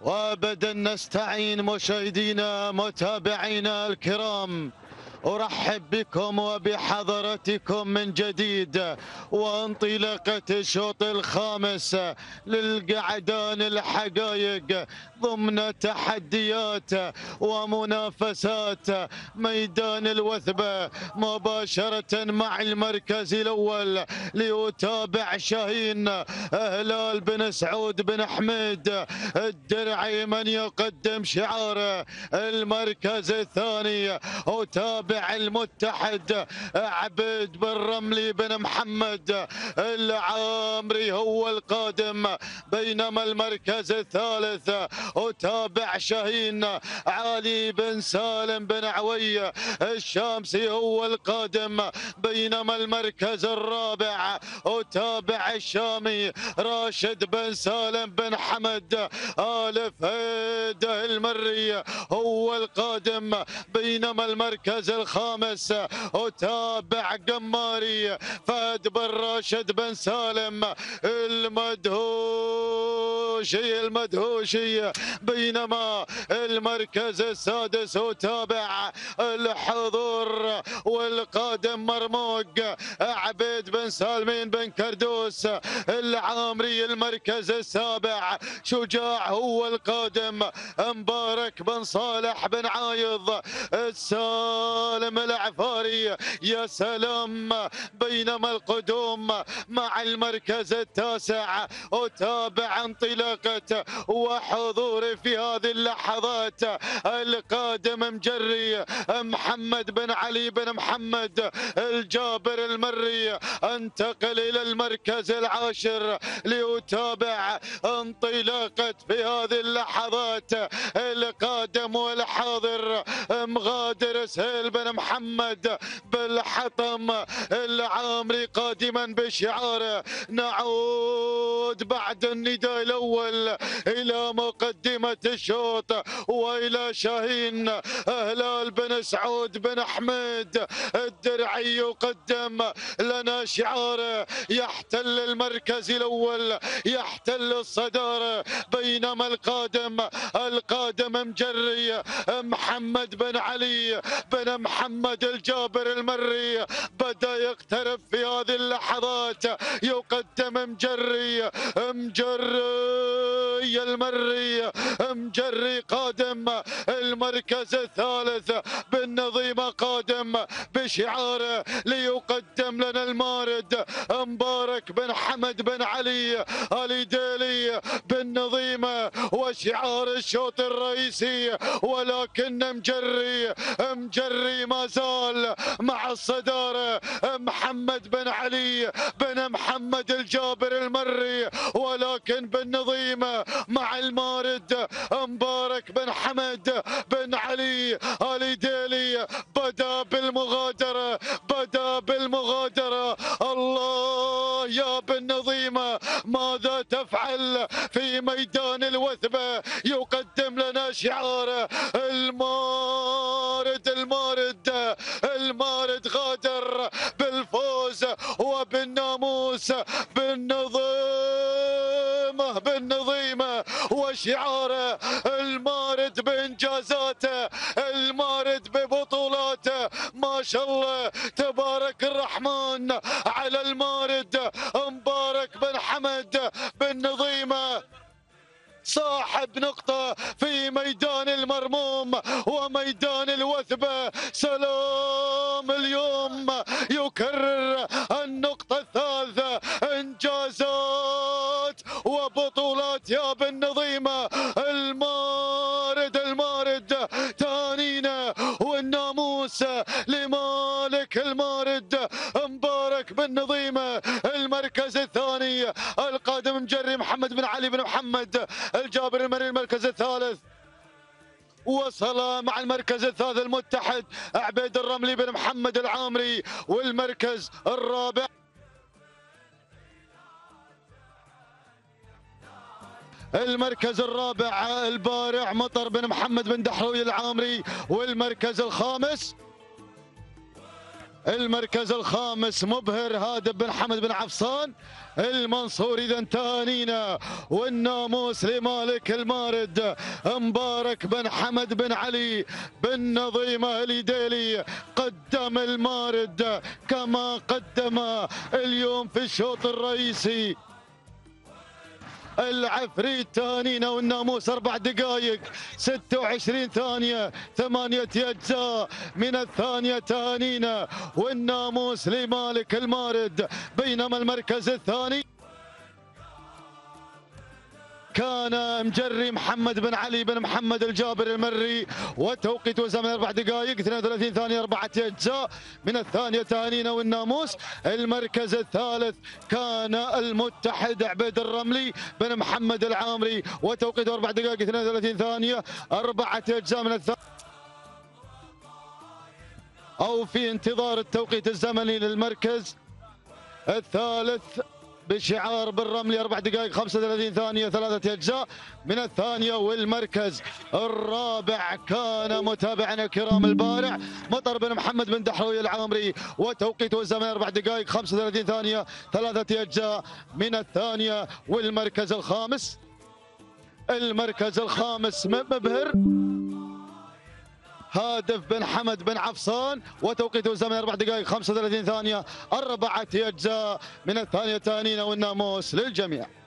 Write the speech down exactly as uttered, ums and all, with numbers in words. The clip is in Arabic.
وابدا نستعين مشاهدينا متابعينا الكرام، أرحب بكم وبحضرتكم من جديد وانطلاقة الشوط الخامس للقعدان الحقائق ضمن تحديات ومنافسات ميدان الوثبة مباشرة مع المركز الأول. ليتابع شاهين هلال بن سعود بن حميد الدرعي من يقدم شعار المركز الثاني. وتابع المتحد عبيد بن رملي بن محمد العامري هو القادم، بينما المركز الثالث وتابع شاهين علي بن سالم بن عوي الشامسي هو القادم، بينما المركز الرابع وتابع الشامي راشد بن سالم بن حمد آل فهد المري هو القادم، بينما المركز الخامس وتابع قماري فهد بن راشد بن سالم المدهوشي المدهوشي بينما المركز السادس وتابع الحضور والقادم مرموق عبيد بن سالمين بن كردوس العامري. المركز السابع شجاع هو القادم، مبارك بن صالح بن عايض السالم العفاري يا سلام، بينما القدوم مع المركز التاسع وتابع انطلاقة وحضور في هذه اللحظات القادم مجري محمد بن علي بن محمد الجابر المري. انتقل الى المركز العاشر ليتابع انطلاقة في هذه اللحظات القادم والحاضر مغادر سهيل بن محمد بالحطم العامري قادما بشعاره. نعود بعد النداء الاول الى مقدمة الشوط والى شاهين هلال بن سعود بن حميد الدرعي يقدم لنا شعاره، يحتل المركز الاول يحتل الصدارة، بينما القادم القادم مجري محمد بن علي بن محمد الجابر المري بدأ يقترب في هذه اللحظات، يقدم مجري مجري المري مجري قادم المركز الثالث بالنظيمة قادم بشعاره ليقدم لنا المارد مبارك بن حمد بن علي علي ديلي بالنظيمة وشعار الشوط الرئيسي، ولكن مجري مجري ما زال مع الصدارة محمد بن علي بن محمد الجابر المري، ولكن بالنظيمة مع المارد مبارك بن حمد بن علي علي ديلي بدأ بالمغادرة بدأ بالمغادرة. الله يا بالنظيمة ماذا تفعل في ميدان الوثبة؟ يقدم لنا شعاره المارد المارد المارد غادر بالفوز وبالناموس بالنظيمة بالنظيمة وشعاره المارد بإنجازاته المارد ببطولاته. ما شاء الله تبارك الرحمن على المارد مبارك بن حمد بالنظيمة صاحب نقطة في ميدان المرموم وميدان الوثبة. سلام اليوم يكرر النقطة الثالثة، إنجازات وبطولات يا بالنظيمة. المارد المارد تهانينا والناموس لمالك المارد مبارك بالنظيمة. المركز الثاني القادم مجري محمد بن علي بن محمد الجابر المري. المركز الثالث وصل مع المركز الثالث المتحد عبيد الرملي بن محمد العامري، والمركز الرابع المركز الرابع البارع مطر بن محمد بن دحروي العامري، والمركز الخامس المركز الخامس مبهر هادب بن حمد بن عفصان المنصوري. اذا تهانينا والناموس لمالك المارد مبارك بن حمد بن علي بن نظيمه اليديلي. قدم المارد كما قدم اليوم في الشوط الرئيسي. العفريت تهانينا والناموس أربع دقائق ستة وعشرين ثانية ثمانية أجزاء من الثانية. تهانينا والناموس لمالك المارد. بينما المركز الثاني كان مجري محمد بن علي بن محمد الجابر المري وتوقيت وزمن أربع دقائق اثنين وثلاثين ثانية أربعة أجزاء من الثانية. تهانينا والناموس. المركز الثالث كان المتحد عبيد الرملي بن محمد العامري وتوقيت أربع دقائق اثنين وثلاثين ثانية أربعة أجزاء من الثانية، أو في انتظار التوقيت الزمني للمركز الثالث بشعار بالرملي أربع دقائق خمسة وثلاثين ثانية ثلاثة أجزاء من الثانية. والمركز الرابع كان متابعنا الكرام البارع مطر بن محمد بن دحروي العامري وتوقيته الزمن أربع دقائق خمسة وثلاثين ثانية ثلاثة أجزاء من الثانية. والمركز الخامس المركز الخامس مبهر هادف بن حمد بن عفصان وتوقيته الزمن أربع دقائق خمسة وثلاثين ثانية أربعة أجزاء من الثانية. تهانينا والناموس للجميع.